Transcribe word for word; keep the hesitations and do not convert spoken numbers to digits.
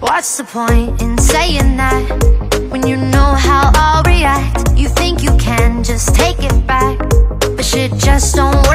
What's the point in saying that when you know how I'll react? You think you can just take it back, but shit just don't work.